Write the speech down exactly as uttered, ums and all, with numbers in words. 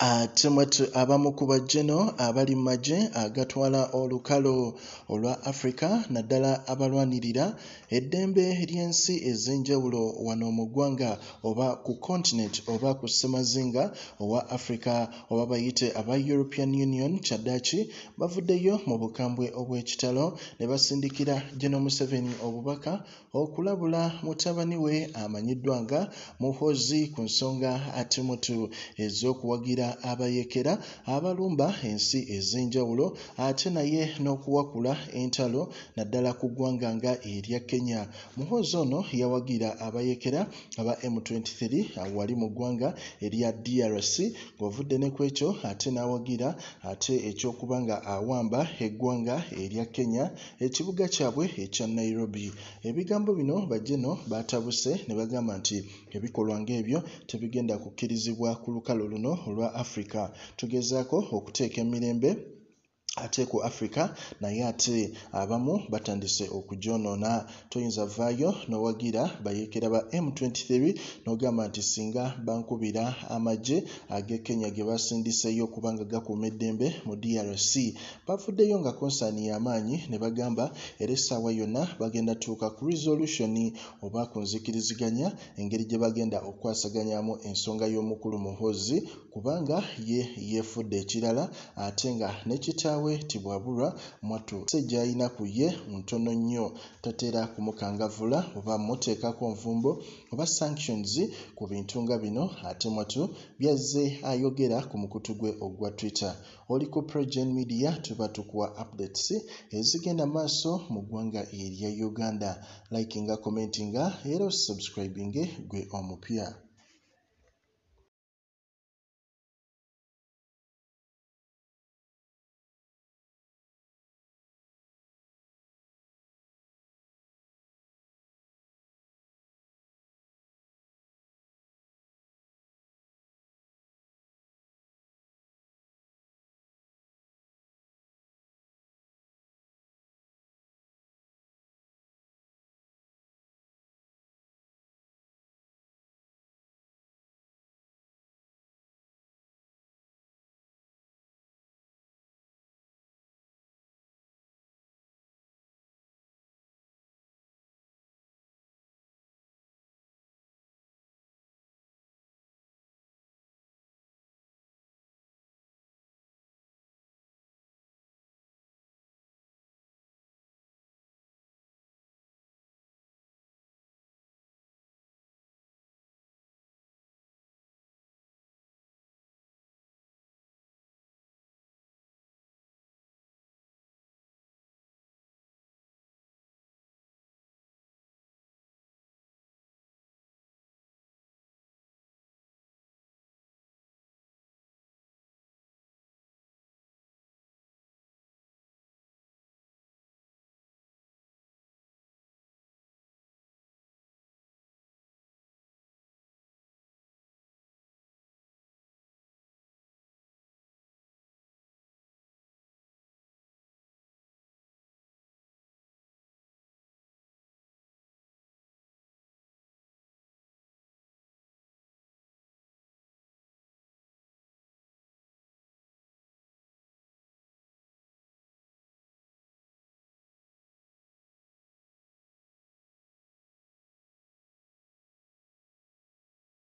Ate mwatu abamu ku bajeno abali mu Amajje agatwala olukalo olwa Afrika naddala abalwanirira eddembe ly'ensi ez'enjawulo wano mu ggwanga oba ku continent oba ku ssemazinga owa Afrika oba bayite aba European Union kyaddaaki bavuddeyo mu bukambwe obw'ekitalo ne basindikira General Museveni obubaka okulabula mutabani we amanyiddwa nga Muhoozi ku nsonga ate mutu ez'okuwagira abayekera abalumba ensi ez'enjawulo ate naye n'okuwakula entalo naddala ku ggwanga nga erya Kenya. Muhoozi ono yawagira abayekera aba M twenty-three wali mu ggwanga erya D R C ng'ovudde ne ku ekyo ate n'awagira ate ekyokuba nga awamba eggwanga erya Kenya ekibuga kyabwe ekya Nairobi. Ebigambo bino bajeno batabuse ne bagamba nti ebikolwa ng'ebyo tebigenda kukkirizibwa ku lukalo luno olwa Afrika. Tugezaako okuteeka emirembe ate ku Afrika naye ate abamu batandise okujonoona. Toyinza vaayo n'owagira bayekera ba M twenty-three n'ogamba nti singa bankubira Amajje ag'e Kenya ge basindiseyo kubanga gakuuma eddembe mu D R C. Bavuddeyo nga konsaani y'amaanyi ne bagamba era essaawa yonna bagenda tuuka ku resolution oba ku nzikiriziganya engeri gye bagenda okwasaganyamu ensonga y'omukulu Muhoozi kubanga ye yeefudde ekirala ate nga ne kitaawe tibwabulwa mwatu sejjayina ku ye ntono nnyo tatera kumukangavula oba muteekako nvumbo oba sanctions ku bintu nga bino ate mwatu byazze ayogera ku mukutu gwe ogwa Twitter. Oli ku Progen Media tuba tukuwa updates ezigenda maaso mu ggwanga erya Uganda. Likinga, commentinga era subscribing gwe omupya.